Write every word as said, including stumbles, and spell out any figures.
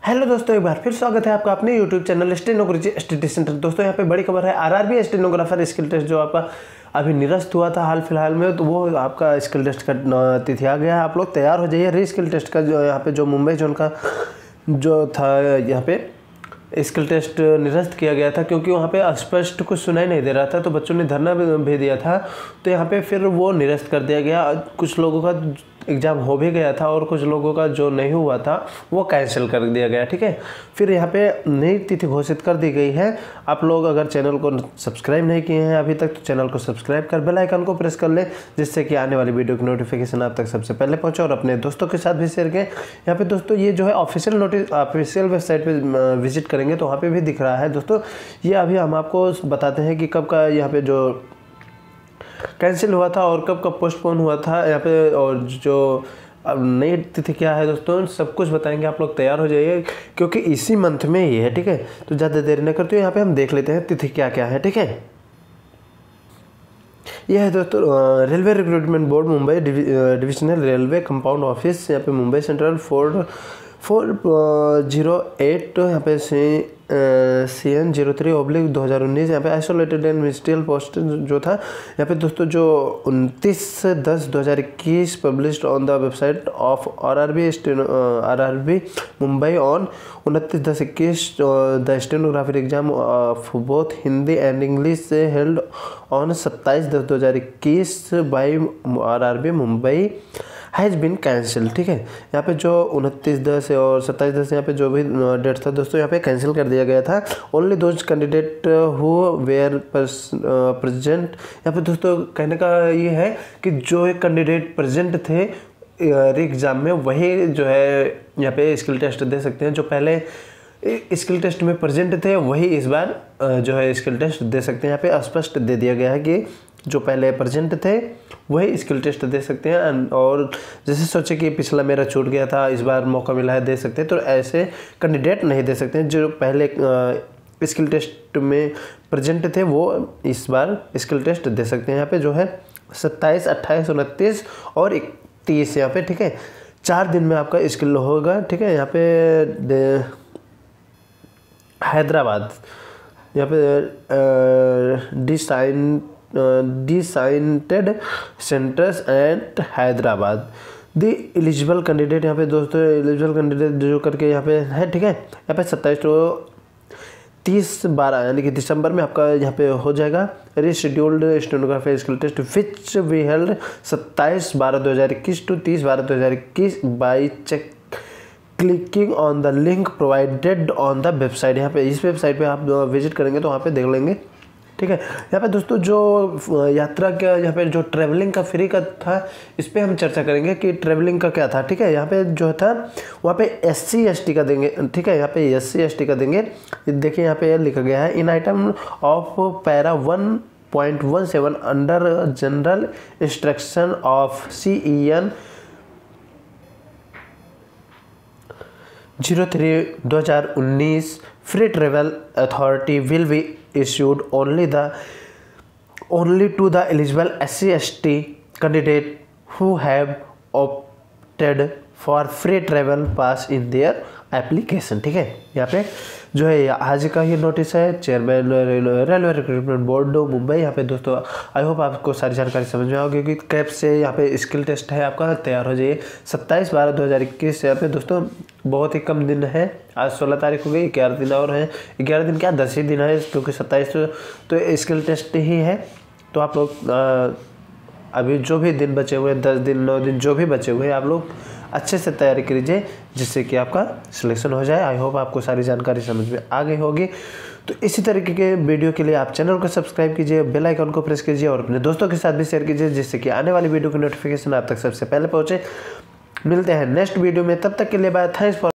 Hello दोस्तों, एक बार फिर स्वागत है आपका अपने YouTube channel steno Guruji study centre. दोस्तों यहाँ पे बड़ी खबर है, आरआरबी स्टेनोग्राफर स्किल टेस्ट जो आपका अभी निरस्त हुआ था हाल फिलहाल में, तो वो आपका स्किल टेस्ट का तिथि आ गया है। आप लोग तैयार हो जाइए। री स्किल टेस्ट का जो यहाँ पे जो मुंबई जोन का जो था यहाँ पे स्किल टेस्ट निरस्त किया गया था, क्योंकि वहाँ पे स्पष्ट कुछ सुनाई नहीं दे रहा था, तो बच्चों ने धरना भेज दिया था। तो यहाँ पे फिर वो निरस्त कर दिया गया। कुछ लोगों का एग्ज़ाम हो भी गया था और कुछ लोगों का जो नहीं हुआ था वो कैंसिल कर दिया गया। ठीक है, फिर यहाँ पे नई तिथि घोषित कर दी गई है। आप लोग अगर चैनल को सब्सक्राइब नहीं किए हैं अभी तक, तो चैनल को सब्सक्राइब कर बेल आइकन को प्रेस कर लें, जिससे कि आने वाली वीडियो की नोटिफिकेशन आप तक सबसे पहले पहुँचे और अपने दोस्तों के साथ भी शेयर करें। यहाँ पे दोस्तों ये जो है ऑफिशियल नोटिस ऑफिशियल वेबसाइट पर विजिट करेंगे तो वहाँ पर भी दिख रहा है। दोस्तों ये अभी हम आपको बताते हैं कि कब का यहाँ पे जो कैंसिल हुआ था और कब कब पोस्टपोन हुआ था यहाँ पे, और जो अब नई तिथि क्या है दोस्तों सब कुछ बताएंगे। आप लोग तैयार हो जाइए, क्योंकि इसी मंथ में ही है। ठीक है, तो ज़्यादा देर न करते हुए यहाँ पे हम देख लेते हैं तिथि क्या क्या है। ठीक है, यह है दोस्तों railway recruitment board Mumbai divisional railway compound office, यहाँ पे Mumbai central four four zero eight यहाँ पे C C N zero three oblique दो हज़ार उन्नीस यहाँ पे आइसोलेटेड एंड मिनिस्ट्रियल पोस्ट जो था यहाँ पे दोस्तों जो उनतीस दस दो हज़ार इक्कीस published on the website of R R B R R B Mumbai on उनतीस दस इक्कीस the stenographer exam of both Hindi and English से हेल्ड ऑन सत्ताईस दस दो हज़ार इक्कीस by R R B Mumbai has been cancel. ठीक है, यहाँ पे जो उनतीस दस और सत्ताईस दस यहाँ पे जो भी डेट था दोस्तों यहाँ पे कैंसिल कर दिया गया था। Only those candidate who were present, यहाँ पे दोस्तों कहने का ये है कि जो एक कैंडिडेट प्रेजेंट थे एग्ज़ाम में वही जो है यहाँ पे स्किल टेस्ट दे सकते हैं। जो पहले स्किल टेस्ट में प्रेजेंट थे वही इस बार जो है स्किल टेस्ट दे सकते हैं। यहाँ पे स्पष्ट दे दिया गया है कि जो पहले प्रेजेंट थे वही स्किल टेस्ट दे सकते हैं। और जैसे सोचे कि पिछला मेरा छूट गया था, इस बार मौका मिला है दे सकते हैं, तो ऐसे कैंडिडेट नहीं दे सकते हैं। जो पहले स्किल टेस्ट में प्रेजेंट थे वो इस बार स्किल टेस्ट दे सकते हैं। यहाँ पे जो है सत्ताईस अट्ठाईस उनतीस और इकतीस यहाँ पे, ठीक है, चार दिन में आपका स्किल होगा। ठीक है, यहाँ पे हैदराबाद यहाँ पे design designated centres and Hyderabad the eligible candidate यहाँ पे दोस्तों एलिजिबल कैंडिडेट जो करके यहाँ पे है। ठीक है, यहाँ पे सत्ताईस तो तीस बारह यानी कि दिसंबर में आपका यहाँ पे हो जाएगा rescheduled stenographer skill test which we held सत्ताईस बारह दो हज़ार इक्कीस टू तीस बारह दो हज़ार इक्कीस by check clicking on the link provided on the website. यहाँ पे इस वेबसाइट पे आप विजिट करेंगे तो वहाँ पे देख लेंगे। ठीक है, यहाँ पे दोस्तों जो यात्रा का यहाँ पे जो ट्रैवलिंग का फ्री का था इस पे हम चर्चा करेंगे कि ट्रैवलिंग का क्या था। ठीक है, यहाँ पे जो था वहाँ पे एस सी एस टी का देंगे। ठीक है, यहाँ पे एस सी एस टी का देंगे। देखिए यहाँ पे लिखा गया है in item of para one point one seven under general instruction of C E N zero three दो हज़ार उन्नीस free travel authority will be issued only the only to the eligible S C S T candidate who have opted for free travel pass in their application। ठीक है, यहाँ पे जो है आज का ही नोटिस है chairman railway recruitment board Mumbai. यहाँ पे दोस्तों आई होप आपको सारी जानकारी समझ में आओगी कि कैब से यहाँ पे स्किल टेस्ट है आपका, तैयार हो जाइए। सत्ताईस बारह दो हज़ार इक्कीस यहाँ पे दोस्तों बहुत ही कम दिन है, आज सोलह तारीख हो गई, ग्यारह दिन और हैं। ग्यारह दिन क्या दस ही दिन है, क्योंकि सत्ताईस तो, तो स्किल टेस्ट ही है। तो आप लोग अभी जो भी दिन बचे हुए दस दिन नौ दिन जो भी बचे हुए आप लोग अच्छे से तैयारी कीजिए, जिससे कि आपका सिलेक्शन हो जाए। आई होप आपको सारी जानकारी समझ में आ गई होगी। तो इसी तरीके के वीडियो के लिए आप चैनल को सब्सक्राइब कीजिए, बेल आइकन को प्रेस कीजिए और अपने दोस्तों के साथ भी शेयर कीजिए, जिससे कि आने वाली वीडियो की नोटिफिकेशन आप तक सबसे पहले पहुंचे। मिलते हैं नेक्स्ट वीडियो में, तब तक के लिए बाय। Thanks for